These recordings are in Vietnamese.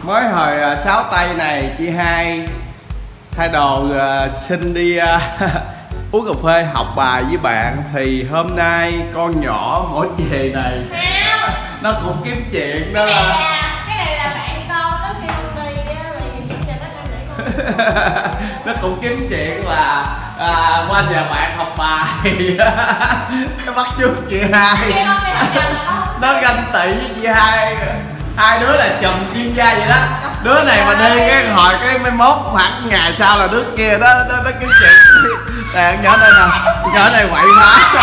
Mới hồi 6 tây này chị hai thay đồ xin đi uống cà phê học bài với bạn. Thì hôm nay con nhỏ mỗi chề này nó cũng kiếm chuyện đó là cái này là bạn con nó kêu con đi á, thì cho nó để con nó cũng kiếm chuyện là qua nhà bạn học bài. Nó bắt chước chị hai, nó ganh tị với chị hai. Hai đứa là chùm chuyên gia vậy đó. Đứa này mà đi cái hồi cái mai mốt khoảng ngày sau là đứa kia đó nó kiếm chuyện. Nè nhỏ đây nè, nhỏ này quậy phá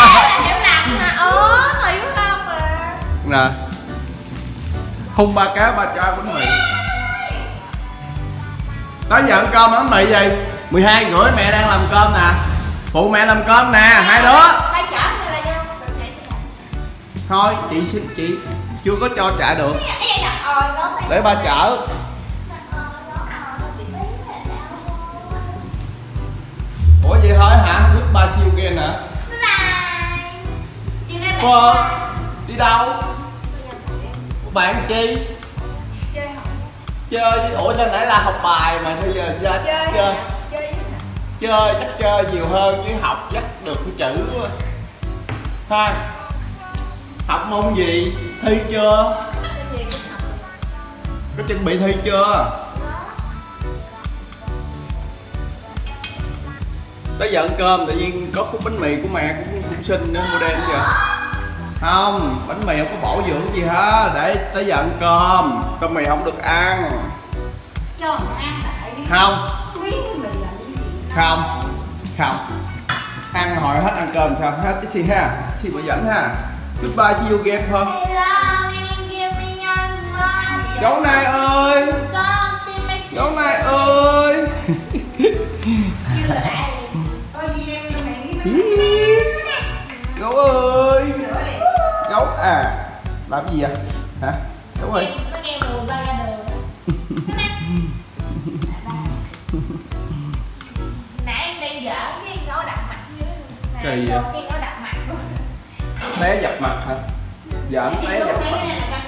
nè, hung ba cá ba cho bánh mì. Đó giờ ăn cơm bánh mì gì 12 rưỡi mẹ đang làm cơm nè, phụ mẹ làm cơm nè hai đứa. Thôi chị chưa có cho trả được, để ba chở. Ủa vậy thôi hả? Giúp ba siêu kia nè. Cô đi đâu? Bạn chi? Chơi. Ủa sao nãy là học bài mà sao giờ ra chơi? Chơi chắc chơi nhiều hơn chứ học chắc được cái chữ quá. Thôi học môn gì? Thi chưa? Có chuẩn bị thi chưa? Tới giờ ăn cơm tự nhiên có khúc bánh mì của mẹ cũng xinh nữa, mua đen kìa. Không, bánh mì không có bổ dưỡng gì hết, để tới giờ ăn cơm. Cơm mì không được ăn. Cho ăn đại đi. Không. Không. Ăn hồi hết ăn cơm sao? Hết cái gì ha? Chị bỏ dẫn ha. Goodbye to you game thôi. Gấu nai ơi. Gấu nai ơi. Gấu ơi. Gấu à. Làm gì vậy? Hả? Gấu ơi. Nãy em đang giỡn cái gấu đặt mặt dưới. Kỳ vậy? Cái gấu đặt mặt luôn. Bé dập mặt hả? Giỡn bé dập mặt.